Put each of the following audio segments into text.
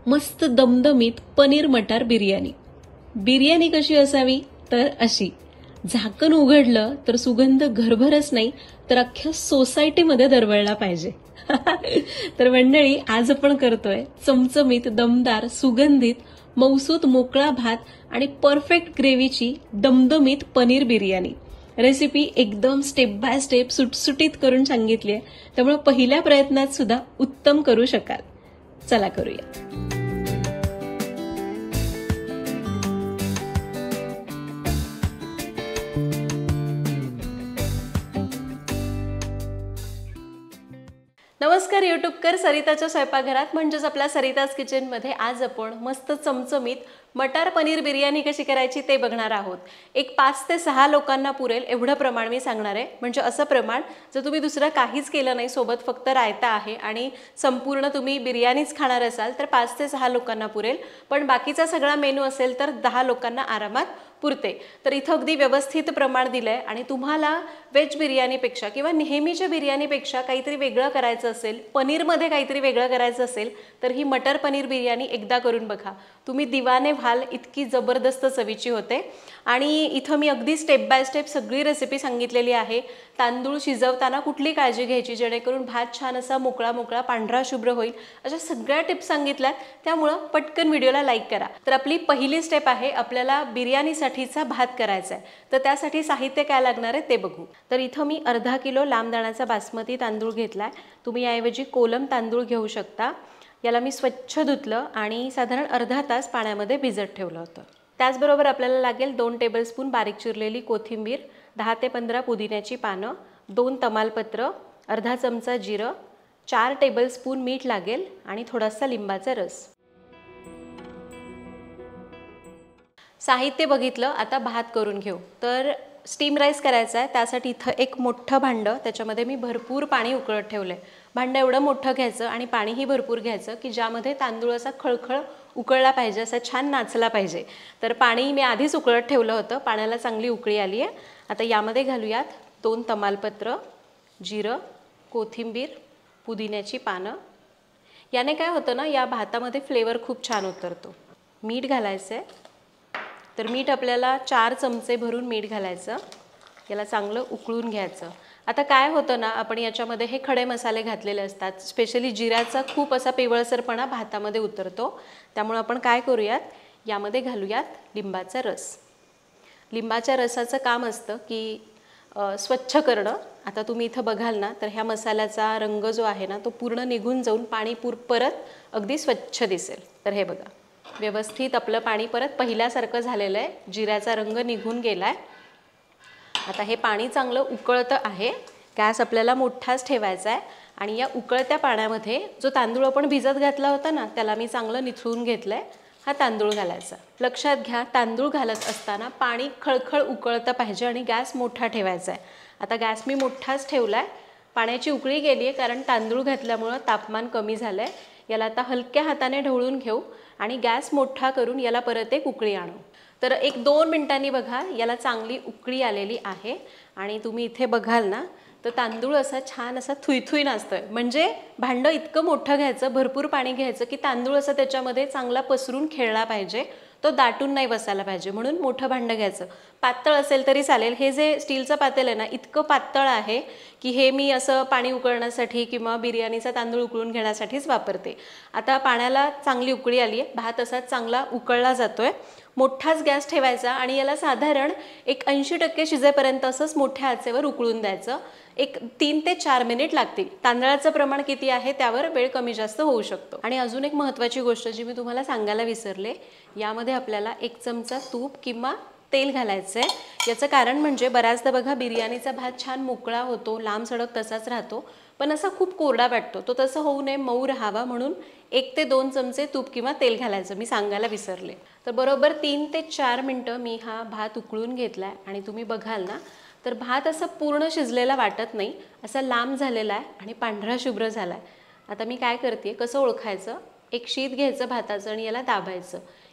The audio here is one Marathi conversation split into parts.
मस्त दमदमीत पनीर मटार बिर्याणी. बिर्याणी कशी असावी तर अशी, झाकण उघडलं तर सुगंध घरभरच नाही तर अख्ख्या सोसायटीमध्ये दरवळला पाहिजे. तर मंडळी, आज आपण करतोय चमचमीत दमदार सुगंधित मौसूत मोकळा भात आणि परफेक्ट ग्रेव्हीची दमदमीत पनीर बिर्याणी. रेसिपी एकदम स्टेप बाय स्टेप सुटसुटीत करून सांगितली आहे, त्यामुळे पहिल्या प्रयत्नात सुद्धा उत्तम करू शकाल. चला करूया. नमस्कार यूट्यूबकर, सरिताच्या स्वयंपाकघरात म्हणजेच आपल्या सरिताज किचनमध्ये आज आपण मस्त चमचमीत मटार पनीर बिर्याणी कशी करायची ते बघणार आहोत. एक 5 ते 6 लोकांना पुरेल एवढं प्रमाण मी सांगणार आहे. म्हणजे असं प्रमाण, जर तुम्ही दुसरं काहीच केलं नाही, सोबत फक्त रायता आहे आणि संपूर्ण तुम्ही बिर्याणीच खाणार असाल तर 5 ते 6 लोकांना पुरेल. पण बाकीचा सगळा मेनू असेल तर 10 लोकांना आरामात पुरते. तर इथं अगदी व्यवस्थित प्रमाण दिलंय. आणि तुम्हाला व्हेज बिर्याणीपेक्षा किंवा नेहमीच्या बिर्याणीपेक्षा काहीतरी वेगळं करायचं असेल, पनीरमध्ये काहीतरी वेगळं करायचं असेल तर ही मटर पनीर बिर्याणी एकदा करून बघा, तुम्ही दिवाने व्हाल. इतकी जबरदस्त चवीची होते. आणि इथं मी अगदी स्टेप बाय स्टेप सगळी रेसिपी सांगितलेली आहे. तांदूळ शिजवताना कुठली काळजी घ्यायची जेणेकरून भात छान असा मोकळा मोकळा पांढरा शुभ्र होईल, अशा सगळ्या टिप्स सांगितल्यात. त्यामुळं पटकन व्हिडिओला लाईक करा. तर आपली पहिली स्टेप आहे, आपल्याला बिर्याणीसाठीचा भात करायचा आहे. तर त्यासाठी साहित्य काय लागणार आहे ते बघू. तर इथं मी अर्धा किलो लांब दाण्याचा बासमती तांदूळ घेतलाय. तुम्ही याऐवजी कोलम तांदूळ घेऊ शकता. याला मी स्वच्छ धुतलं आणि साधारण अर्धा तास पाण्यामध्ये भिजत ठेवलं होतं. त्याचबरोबर आपल्याला लागेल 2 टेबलस्पून बारीक चिरलेली कोथिंबीर, 10 ते 15 पुदिन्याची पानं, 2 तमालपत्र, अर्धा चमचा जिरं, 4 टेबलस्पून मीठ लागेल आणि थोडासा लिंबाचा रस. साहित्य बघितलं, आता भात करून घेऊ. तर स्टीम राईस करायचा आहे. त्यासाठी इथं एक मोठं भांडं, त्याच्यामध्ये मी भरपूर पाणी उकळत ठेवलं आहे. भांडं एवढं मोठं घ्यायचं आणि पाणीही भरपूर घ्यायचं की ज्यामध्ये तांदूळ असा खळखळ उकळला पाहिजे, असा छान नाचला पाहिजे. तर पाणी मी आधीच उकळत ठेवलं होतं. पाण्याला चांगली उकळी आली आहे. आता यामध्ये घालूयात 2 तमालपत्र, जिरं, कोथिंबीर, पुदिन्याची पानं. याने काय होतं ना, या भातामध्ये फ्लेवर खूप छान उतरतो. मीठ घालायचं आहे. तर मीठ आपल्याला 4 चमचे भरून मीठ घालायचं. याला चांगलं उकळून घ्यायचं. आता काय होतं ना, आपण याच्यामध्ये हे खडे मसाले घातलेले असतात. स्पेशली जिऱ्याचा खूप असा पिवळसरपणा भातामध्ये उतरतो. त्यामुळे आपण काय करूयात, यामध्ये घालूयात लिंबाचा रस. लिंबाच्या रसाचं काम असतं की स्वच्छ करणं. आता तुम्ही इथं बघाल ना, तर ह्या मसाल्याचा रंग जो आहे ना, तो पूर्ण निघून जाऊन पाणी परत अगदी स्वच्छ दिसेल. तर हे बघा, व्यवस्थित आपलं पाणी परत पहिल्यासारखं झालेलं आहे. जिऱ्याचा रंग निघून गेलाय. आता हे पाणी चांगलं उकळतं आहे. गॅस आपल्याला मोठाच ठेवायचा आहे. आणि या उकळत्या पाण्यामध्ये जो तांदूळ आपण भिजत घातला होता ना, त्याला मी चांगलं निथळून घेतलंय. हा तांदूळ घालायचा. लक्षात घ्या, तांदूळ घालत असताना पाणी खळखळ उकळतं पाहिजे आणि गॅस मोठा ठेवायचा आहे. आता गॅस मी मोठाच ठेवलाय. पाण्याची उकळी गेली आहे कारण तांदूळ घातल्यामुळं तापमान कमी झालंय. याला आता हलक्या हाताने ढवळून घेऊ आणि गॅस मोठा करून याला परत एक उकळी आणू. तर 1-2 मिनिटांनी बघा, याला चांगली उकळी आलेली आहे. आणि तुम्ही इथे बघाल ना, तर तांदूळ असा छान असा थुईथुई नाचतोय. म्हणजे भांडं इतकं मोठं घ्यायचं, भरपूर पाणी घ्यायचं की तांदूळ असा त्याच्यामध्ये चांगला पसरून खेळला पाहिजे, तो दाटून नाही बसायला पाहिजे. म्हणून मोठं भांडं घ्यायचं. पातळ असेल तरी चालेल. हे जे स्टीलचं पातेल आहे ना, इतकं पातळ आहे की हे मी असं पाणी उकळण्यासाठी किंवा बिर्याणीचा तांदूळ उकळून घेण्यासाठीच वापरते. आता पाण्याला चांगली उकळी आली आहे. भात असा चांगला उकळला जातोय. मोठाच गॅस ठेवायचा आणि याला साधारण एक 80% शिजेपर्यंत असंच मोठ्या आचेवर उकळून द्यायचं. एक 3 ते 4 मिनिट लागतील. तांदळाचं प्रमाण किती आहे त्यावर वेळ कमी जास्त होऊ शकतो. आणि अजून एक महत्त्वाची गोष्ट जी मी तुम्हाला सांगायला विसरले, यामध्ये आपल्याला 1 चमचा तूप किंवा तेल घालायचं आहे. याचं कारण म्हणजे बऱ्याचदा बघा, बिर्याणीचा भात छान मोकळा होतो, लांब सडक तसाच राहतो, पण असा खूप कोरडा वाटतो. तो तसं होऊ नये, मऊ राहावा म्हणून 1 ते 2 चमचे तूप किंवा तेल घालायचं, मी सांगायला विसरले. तर बरोबर 3 ते 4 मिनटं मी हा भात उकळून घेतलाय. आणि तुम्ही बघाल ना, तर भात असा पूर्ण शिजलेला वाटत नाही, असा लांब झालेला आहे आणि पांढरा शुभ्र झाला आहे. आता मी काय करते, कसं ओळखायचं, एक शीत घ्यायचं भाताचं आणि याला दाबायचं.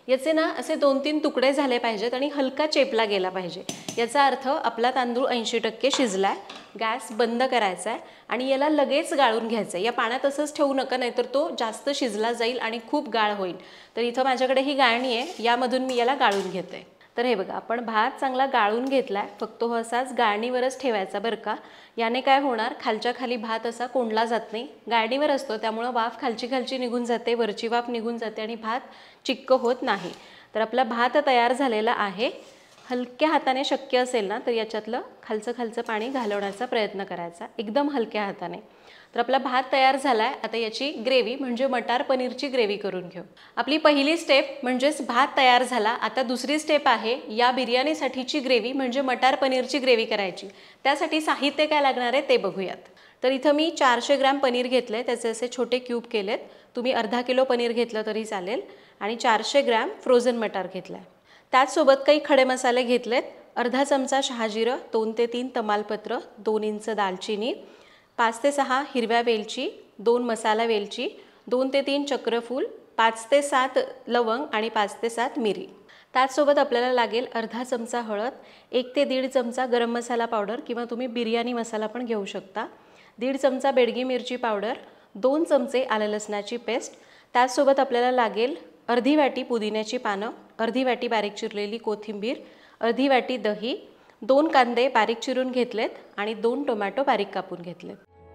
याचे ना असे 2-3 तुकडे झाले पाहिजेत आणि हलका चेपला गेला पाहिजे। याचा अर्थ आपला तांदूळ 80% शिजलाय। गॅस बंद करायचा आहे आणि याला लगेच गाळून घ्यायचं आहे। या पाण्यात असंच ठेवू नका, नाहीतर तो जास्त शिजला जाईल आणि खूप गाळ होईल। तर इथं माझ्याकडे ही गाळणी आहे, यामधून मी याला गाळून घेते। तर हे बघा, आपण भात चांगला गाळून घेतलाय, फक्त हो असाच गाळणीवरच ठेवायचा बरं का। याने काय होणार, खालच्या खाली भात असा कोंडला जात नाही। गाळणीवर असतो त्यामुळे वाफ खालची खालची निघून जाते, वरची वाफ निघून जाते आणि भात चिक्क होत नाही। तर आपला भात तयार झालेला आहे। हलक्या हाताने शक्य असेल ना तर याच्यातलं खालचं पाणी घालवण्याचा प्रयत्न करायचा, एकदम हलक्या हाताने। तर आपला भात तयार झालाय। आता याची ग्रेव्ही म्हणजे मटार पनीरची ग्रेव्ही करून घेऊ। आपली पहिली स्टेप म्हणजेच भात तयार झाला। आता दुसरी स्टेप आहे या बिर्याणीसाठीची ग्रेव्ही म्हणजे मटार पनीरची ग्रेव्ही करायची। त्यासाठी साहित्य काय लागणार आहे ते बघूयात। तर इथं मी 400 ग्रॅम पनीर घेतले, त्याचे असे छोटे क्यूब केलेत। तुम्ही अर्धा किलो पनीर घेतलं तरी चालेल आणि 400 ग्रॅम फ्रोझन मटार घेतलाय। त्याचसोबत काही खडे मसाले घेतलेत, अर्धा चमचा शहाजिरं, 2 ते 3 तमालपत्र, 2 इंच दालचिनी, 5 ते 6 हिरव्या वेलची, 2 मसाला वेलची, 2 ते 3 चक्रफूल, 5 ते 7 लवंग आणि 5 ते 7 मिरी। त्याचसोबत आपल्याला लागेल अर्धा चमचा हळद, 1 ते 1.5 चमचा गरम मसाला पावडर किंवा तुम्ही बिर्याणी मसाला पण घेऊ शकता, 1.5 चमचा बेडगी मिरची पावडर, 2 चमचे आलं लसणाची पेस्ट। त्याचसोबत आपल्याला लागेल अर्धी वाटी पुदिन्याची पानं, अर्धी वाटी बारीक चिरलेली कोथिंबीर, अर्धी वाटी दही, 2 कांदे बारीक चिरून घेतलेत आणि 2 टोमॅटो बारीक कापून घेतलेत।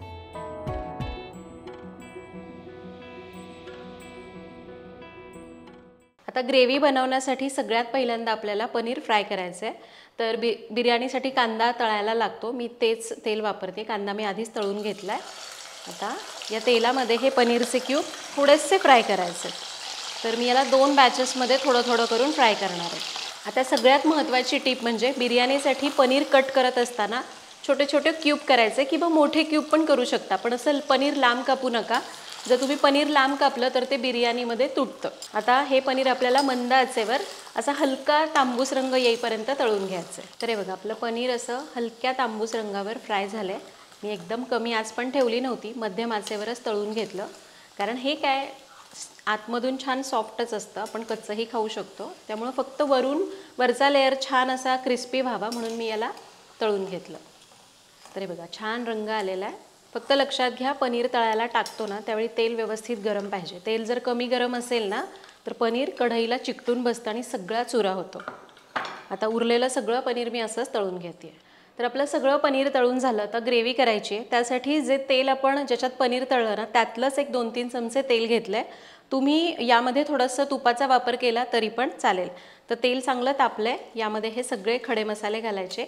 आता ग्रेव्ही बनवण्यासाठी सगळ्यात पहिल्यांदा आपल्याला पनीर फ्राय करायचं आहे। तर बिर्याणीसाठी कांदा तळायला लागतो, मी तेच तेल वापरते। कांदा मी आधीच तळून घेतलाय। आता या तेलामध्ये हे पनीरचे क्यूब थोडेसे फ्राय करायचे। तर मी याला 2 बॅचेसमध्ये थोडं करून फ्राय करणार आहे। आता सगळ्यात महत्त्वाची टिप म्हणजे बिर्याणीसाठी पनीर कट करत असताना छोटे छोटे क्यूब करायचे किंवा मोठे क्यूब पण करू शकता, पण असं पनीर लांब कापू नका। जर तुम्ही पनीर लांब कापलं तर ते बिर्याणीमध्ये तुटतं। आता हे पनीर आपल्याला मंद आचेवर असा हलका तांबूस रंग येईपर्यंत तळून घ्यायचं आहे। तर हे बघा, आपलं पनीर असं हलक्या तांबूस रंगावर फ्राय झालंय। मी एकदम कमी आच पण ठेवली नव्हती, मध्यम आचेवरच तळून घेतलं, कारण हे काय आतमधून छान सॉफ्टच असतं, आपण कच्चंही खाऊ शकतो। त्यामुळे फक्त वरचा लेअर छान असा क्रिस्पी व्हावा म्हणून मी याला तळून घेतलं। तर हे बघा, छान रंग आलेला आहे। फक्त लक्षात घ्या, पनीर तळायला टाकतो ना त्यावेळी तेल व्यवस्थित गरम पाहिजे। तेल जर कमी गरम असेल ना तर पनीर कढईला चिकटून बसतं आणि सगळा चुरा होतो। आता उरलेलं सगळं पनीर मी असंच तळून घेते। तर आपलं सगळं पनीर तळून झालं, तर ग्रेव्ही करायची आहे। त्यासाठी जे तेल आपण ज्याच्यात पनीर तळलं ना त्यातलंच एक 2-3 चमचे तेल घेतलंय। तुम्ही यामध्ये थोडंसं तुपाचा वापर केला तरी पण चालेल। तर तेल चांगलं तापलंय, यामध्ये हे सगळे खडे मसाले घालायचे।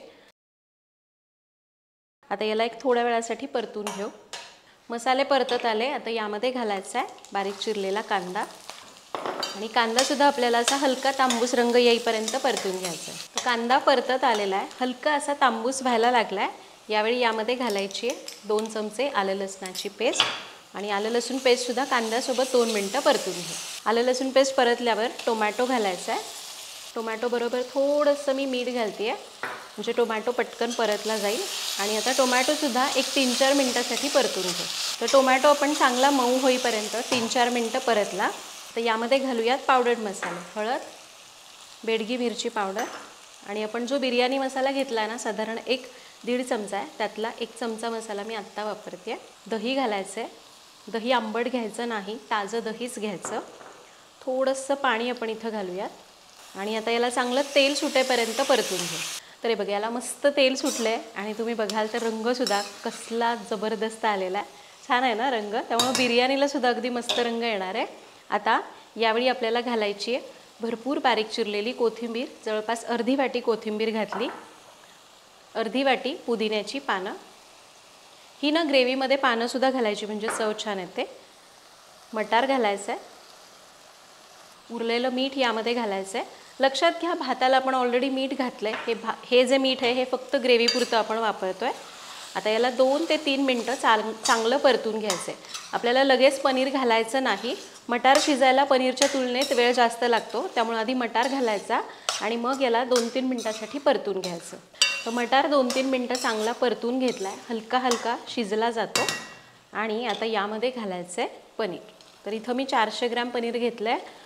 आता याला एक थोड्या वेळासाठी परतून घेऊ। मसाले परतत आले, आता यामध्ये घालायचा आहे बारीक चिरलेला कांदा आणि कांदासुद्धा आपल्याला असा हलका तांबूस रंग येईपर्यंत परतून घ्यायचा आहे। तर कांदा परतत आलेला आहे, हलका असा तांबूस व्हायला लागला आहे। यावेळी यामध्ये घालायची आहे 2 चमचे आलं लसणाची पेस्ट आणि आलं लसूण पेस्टसुद्धा कांद्यासोबत 2 मिनटं परतून घेऊ। आलं लसूण पेस्ट परतल्यावर टोमॅटो घालायचा आहे। टोमॅटो बरोबर थोडंसं मी मीठ घालते आहे, म्हणजे टोमॅटो पटकन परतला जाईल। आणि आता टोमॅटोसुद्धा एक 3-4 मिनटासाठी परतून घेऊ। तर टोमॅटो आपण चांगला मऊ होईपर्यंत 3-4 मिनटं परतला। तर यामध्ये घालूयात पावडर्ड मसाले, हळद, बेडगी मिरची पावडर आणि आपण जो बिर्याणी मसाला घेतला आहे ना साधारण 1-1.5 चमचा आहे, त्यातला 1 चमचा मसाला मी आत्ता वापरते आहे। दही घालायचं आहे, दही आंबट घ्यायचं नाही, ताजं दहीच घ्यायचं। थोडंसं पाणी आपण इथं घालूयात आणि आता याला चांगलं तेल सुटेपर्यंत परतून घेऊ। तर हे बघा, याला मस्त तेल सुटलं आहे आणि तुम्ही बघाल तर रंगसुद्धा कसला जबरदस्त आलेला आहे। छान आहे ना रंग, त्यामुळे बिर्याणीलासुद्धा अगदी मस्त रंग येणार आहे। आता यावेळी आपल्याला घालायची आहे भरपूर बारीक चिरलेली कोथिंबीर, जवळपास अर्धी वाटी कोथिंबीर घातली, अर्धी वाटी पुदिन्याची पानं। ही ना ग्रेव्हीमध्ये पानंसुद्धा घालायची म्हणजे चव छान येते। मटार घालायचं आहे, उरलेलं मीठ यामध्ये घालायचं आहे। लक्षात घ्या, भाताला आपण ऑलरेडी मीठ घातलं आहे। हे जे मीठ आहे हे फक्त ग्रेव्हीपुरतं आपण वापरतो आहे। आता याला 2 ते 3 मिनटं चांगलं परतून घ्यायचं आहे। आपल्याला लगेच पनीर घालायचं नाही, मटार शिजायला पनीरच्या तुलनेत वेळ जास्त लागतो, त्यामुळे आधी मटार घालायचा आणि मग याला 2-3 मिनटासाठी परतून घ्यायचं। तर मटार 2-3 मिनटं चांगला परतून घेतला आहे, हलका शिजला जातो आणि आता यामध्ये घालायचं आहे पनीर। तर इथं मी 400 ग्रॅम पनीर घेतलं आहे,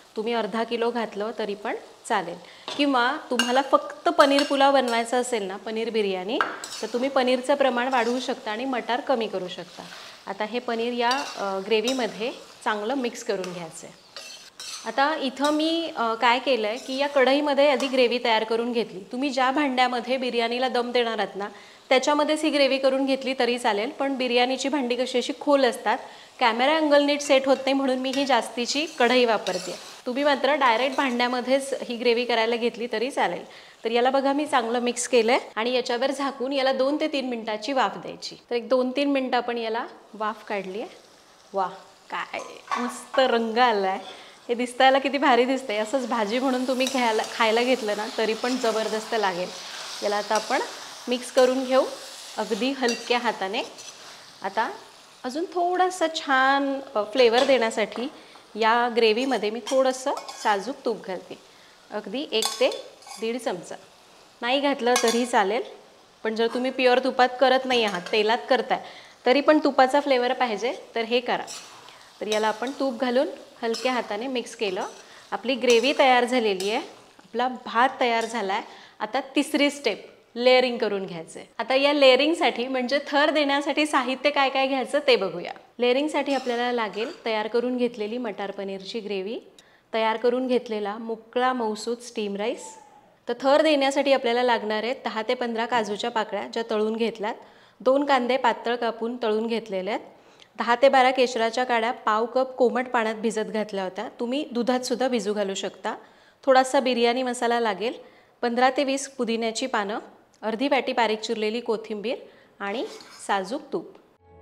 तुम्ही अर्धा किलो घातलं तरी पण चालेल. किंवा तुम्हाला फक्त पनीर पुलाव बनवायचा असेल ना, पनीर बिर्याणी, तर तुम्ही पनीरचं प्रमाण वाढवू शकता आणि मटार कमी करू शकता. आता हे पनीर या ग्रेव्हीमध्ये चांगलं मिक्स करून घ्यायचं आहे. आता इथं मी काय केलं आहे की या कढईमध्ये आधी ग्रेव्ही तयार करून घेतली. तुम्ही ज्या भांड्यामध्ये बिर्याणीला दम देणार आहात ना, त्याच्यामध्येच ही ग्रेव्ही करून घेतली तरी चालेल. पण बिर्याणीची भांडी कशी अशी खोल असतात, कॅमेरा अँगल नीट सेट होत नाही म्हणून मी ही जास्तीची कढई वापरते. तुम्ही मात्र डायरेक्ट भांड्यामध्येच ही ग्रेव्ही करायला घेतली तरी चालेल. तर याला बघा मी चांगलं मिक्स केलं आहे आणि याच्यावर झाकून याला 2 ते 3 मिनिटाची वाफ द्यायची. तर एक 2-3 मिनटं आपण याला वाफ काढली आहे. वा, काय मस्त रंग आला आहे. हे दिसतायला किती भारी दिसतंय. असंच भाजी म्हणून तुम्ही खायला घेतलं ना तरी पण जबरदस्त लागेल. याला आता आपण मिक्स करून घेऊ अगदी हलक्या हाताने. आता अजून थोडंसं छान फ्लेवर देण्यासाठी या ग्रेव्हीमध्ये मी थोडंसं साजूक तूप घालते. अगदी 1 ते 1.5 चमचा. नाही घातलं तरी चालेल, पण जर तुम्ही प्युअर तुपात करत नाही आहात, तेलात करताय, तरी पण तुपाचा फ्लेवर पाहिजे तर हे करा. तर याला आपण तूप घालून हलक्या हाताने मिक्स केलं. आपली ग्रेव्ही तयार झालेली आहे, आपला भात तयार झाला आहे. आता तिसरी स्टेप, लेअरिंग करून घ्यायचं आहे. आता या लेअरिंगसाठी म्हणजे थर देण्यासाठी साहित्य काय काय घ्यायचं ते बघूया. लेअरिंगसाठी आपल्याला लागेल तयार करून घेतलेली मटार पनीरची ग्रेव्ही, तयार करून घेतलेला मोकळा मऊसूत स्टीम राईस. तर थर देण्यासाठी आपल्याला लागणार आहेत 10 ते 15 काजूच्या पाकळ्या ज्या तळून घेतल्यात, 2 कांदे पातळ कापून तळून घेतलेले आहेत, 10 ते 12 केशराच्या काड्या पाव कप कोमट पाण्यात भिजत घातल्या होत्या. तुम्ही दुधात सुद्धा भिजू घालू शकता. थोडासा बिर्याणी मसाला लागेल, 15 ते 20 पुदिन्याची पानं, अर्धी वाटी बारीक चिरलेली कोथिंबीर आणि साजूक तूप.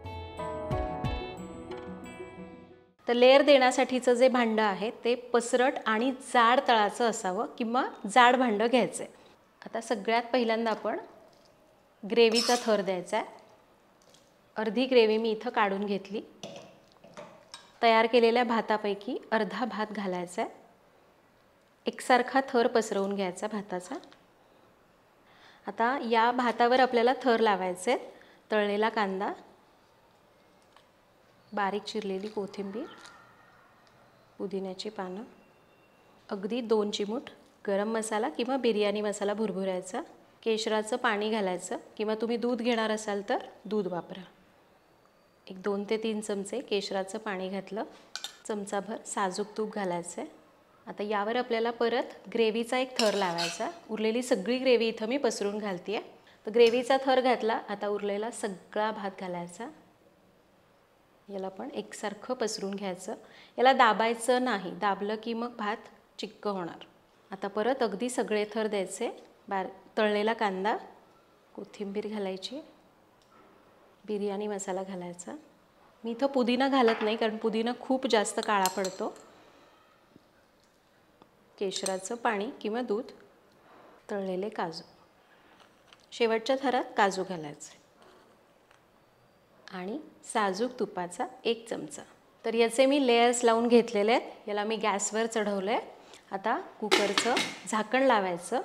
तर लेअर देण्यासाठीचं जे भांडं आहे ते पसरट आणि जाड तळाचं असावं किंवा जाड भांडं घ्यायचं आहे. आता सगळ्यात पहिल्यांदा आपण ग्रेव्हीचा थर द्यायचा आहे. अर्धी ग्रेव्ही मी इथं काढून घेतली. तयार केलेल्या भातापैकी अर्धा भात घालायचा आहे. एकसारखा थर पसरवून घ्यायचा भाताचा. आता या भातावर आपल्याला थर लावायचे आहेत. तळलेला कांदा, बारीक चिरलेली कोथिंबीर, पुदिन्याची पानं, अगदी 2 चिमूट गरम मसाला किंवा बिर्याणी मसाला भुरभुरायचा, केशराचं पाणी घालायचं किंवा तुम्ही दूध घेणार असाल तर दूध वापरा. एक 2 ते 3 चमचे केशराचं पाणी घातलं, चमचाभर साजूक तूप घालायचं आहे. आता यावर आपल्याला परत ग्रेव्हीचा एक थर लावायचा. उरलेली सगळी ग्रेव्ही इथं मी पसरून घालते आहे. तर ग्रेव्हीचा थर घातला, आता उरलेला सगळा भात घालायचा. याला पण एकसारखं पसरून घ्यायचं. याला दाबायचं नाही, दाबलं की मग भात चिक्क होणार. आता परत अगदी सगळे थर द्यायचे. तळलेला कांदा, कोथिंबीर घालायची, बिर्याणी मसाला घालायचा. मी इथं पुदिना घालत नाही कारण पुदिना खूप जास्त काळा पडतो. केशराचं पाणी किंवा दूध, तळलेले काजू, शेवटच्या थरात काजू घालायचे आणि साजूक तुपाचा 1 चमचा. तर याचे मी लेयर्स लावून घेतलेले आहेत. याला मी गॅसवर चढवलं आहे. आता कुकरचं झाकण लावायचं.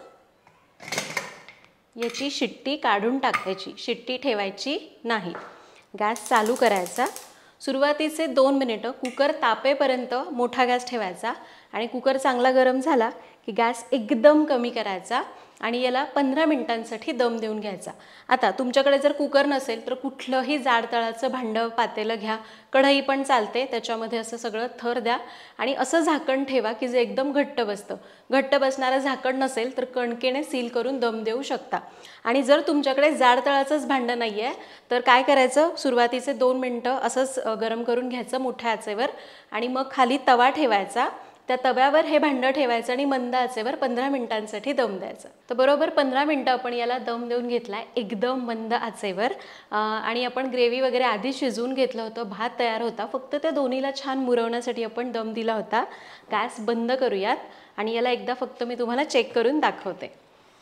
याची शिट्टी काढून टाकायची, शिट्टी ठेवायची नाही. गॅस चालू करायचा. सुरुवातीचे 2 मिनिटं कुकर तापेपर्यंत मोठा गॅस ठेवायचा आणि कुकर चांगला गरम झाला की गॅस एकदम कमी करायचा आणि याला 15 मिनिटांसाठी दम देऊन घ्यायचा. आता तुमच्याकडे जर कुकर नसेल तर कुठलंही जाड तळाचं भांडं पातेलं घ्या, कढई पण चालते, त्याच्यामध्ये असं सगळं थर द्या आणि असं झाकण ठेवा की जे एकदम घट्ट बसतं. घट्ट बसणारं झाकण नसेल तर कणकेने सील करून दम देऊ शकता. आणि जर तुमच्याकडे जाड तळाचंच भांडं नाही आहे तर काय करायचं, सुरुवातीचे 2 मिनिटं असंच गरम करून घ्यायचं मोठ्या आचेवर आणि मग खाली तवा ठेवायचा. त्या तव्यावर हे भांडं ठेवायचं आणि मंद आचेवर 15 मिनिटांसाठी दम द्यायचं. तर बरोबर 15 मिनिटं आपण याला दम देऊन घेतला आहे एकदम मंद आचेवर. आणि आपण ग्रेव्ही वगैरे आधी शिजवून घेतलं होतं, भात तयार होता, फक्त त्या दोन्हीला छान मुरवण्यासाठी आपण दम दिला होता. गॅस बंद करूयात आणि याला एकदा फक्त मी तुम्हाला चेक करून दाखवते.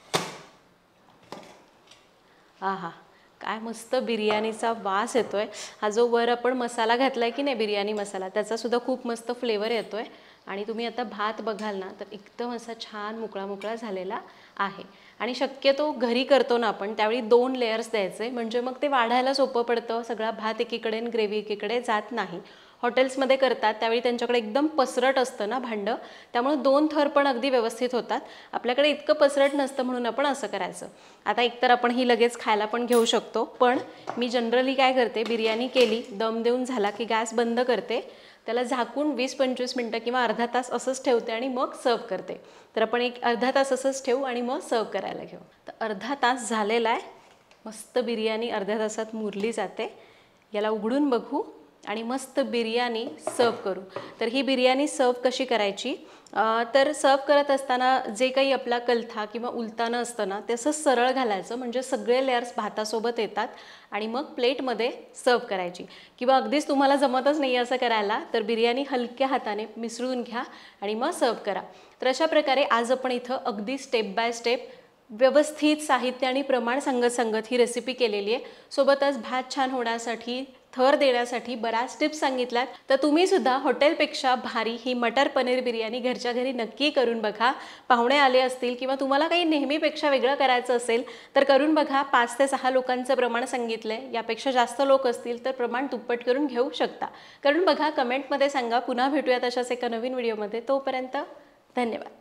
आहा, काय मस्त बिर्याणीचा वास येतोय. हा जो वर आपण मसाला घातला आहे की नाही, बिर्याणी मसाला, त्याचासुद्धा खूप मस्त फ्लेवर येतो आहे. आणि तुम्ही आता भात बघाल ना तर एकदम असा छान मोकळा मोकळा झालेला आहे. आणि शक्यतो घरी करतो ना आपण त्यावेळी 2 लेयर्स द्यायचे, म्हणजे मग ते वाढायला सोपं पडतं. सगळा भात एकीकडे आणि ग्रेव्ही एकीकडे जात नाही. हॉटेल्समध्ये करतात त्यावेळी त्यांच्याकडे एकदम पसरट असतं ना भांडं, त्यामुळे 2 थर पण अगदी व्यवस्थित होतात. आपल्याकडे इतकं पसरट नसतं म्हणून आपण असं करायचं. आता एकतर आपण ही लगेच खायला पण घेऊ शकतो, पण मी जनरली काय करते, बिर्याणी केली, दम देऊन झाला की गॅस बंद करते, त्याला झाकून 20-25 मिनटं किंवा अर्धा तास असंच ठेवते आणि मग सर्व करते. तर आपण एक अर्धा तास असंच ठेवू आणि मग सर्व करायला घेऊ. तर अर्धा तास झालेला आहे. मस्त बिर्याणी अर्ध्या तासात मुरली जाते. याला उघडून बघू आणि मस्त बिर्याणी सर्व करू. तर ही बिर्याणी सर्व कशी करायची, तर सर्व करत असताना जे काही आपला कलथा किंवा उलतानं असतं ना ते असं सरळ घालायचं, म्हणजे सगळे लेयर्स भातासोबत येतात आणि मग प्लेटमध्ये सर्व करायची. किंवा अगदीच तुम्हाला जमतच नाही असं करायला तर बिर्याणी हलक्या हाताने मिसळून घ्या आणि मग सर्व करा. तर अशा प्रकारे आज आपण इथं अगदी स्टेप बाय स्टेप व्यवस्थित साहित्य आणि प्रमाण सांगत ही रेसिपी केलेली आहे. सोबतच भात छान होण्यासाठी, थर देण्यासाठी बऱ्याच टिप्स सांगितल्यात. तर तुम्ही सुद्धा हॉटेलपेक्षा भारी ही मटर पनीर बिर्याणी घरच्या घरी नक्की करून बघा. पाहुणे आले असतील किंवा तुम्हाला काही नेहमीपेक्षा वेगळं करायचं असेल तर करून बघा. 5 ते 6 लोकांचं प्रमाण सांगितलं आहे, यापेक्षा जास्त लोक असतील तर प्रमाण दुप्पट करून घेऊ शकता. करून बघा, कमेंटमध्ये सांगा. पुन्हा भेटूयात अशाच एका नवीन व्हिडिओमध्ये. तोपर्यंत धन्यवाद.